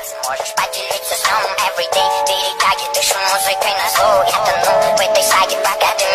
Сможешь поделиться с ним everyday. Перетягиваешь музыкой на зло. Я тону в этой саге, пока ты